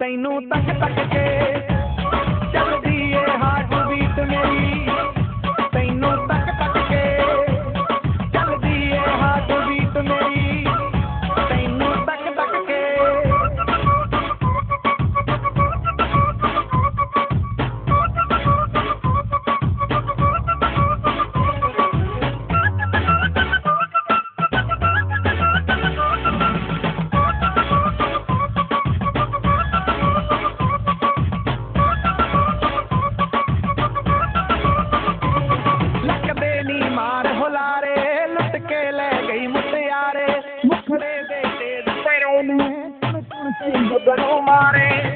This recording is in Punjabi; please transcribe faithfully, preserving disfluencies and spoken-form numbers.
ਤੈਨੂੰ ਤੱਕ ਤੱਕ ਕੇ ਚੱਲਦੀ ਏ ਹਾਰਟ ਬੀਟ ਮੇਰੀ, ਤੈਨੂੰ ਤੱਕ ਤੱਕ ਕੇ ਚੱਲਦੀ ਏ ਹਾਰਟ ਬੀਟ ਮੇਰੀ, ਤੈਨੂੰ ਤੱਕ ਤੱਕ ਕੇ। मुखड़े दे तेज पैरों में मारे।